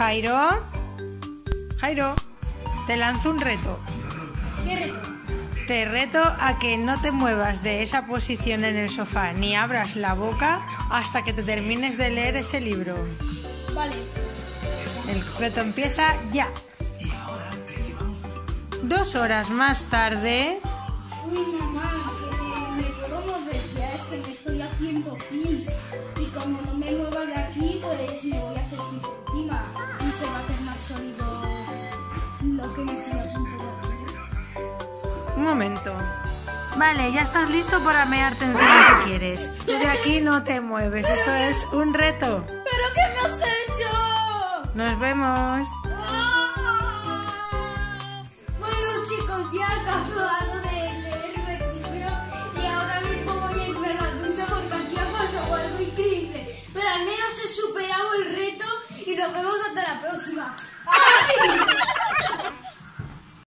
Jairo, Jairo, te lanzo un reto. ¿Qué reto? Te reto a que no te muevas de esa posición en el sofá ni abras la boca hasta que te termines de leer ese libro. Vale. El reto empieza ya. 2 horas más tarde. Uy, mamá, que me puedo mover ya, es que me estoy haciendo pis. Y como no me mueva de aquí, pues me voy a hacer pis encima. Y se va a hacer más sólido lo que me estoy a punto de hacer. Un momento. Vale, ya estás listo para mearte encima si quieres. Tú de aquí no te mueves, esto es un reto. ¿Pero qué me has hecho? Nos vemos. Bueno, chicos, ya he acabado de leerme el libro y ahora mismo voy a irme a la ducha porque aquí ha pasado algo increíble. Pero al menos he superado el reto y nos vemos hasta la próxima. ¡Ay!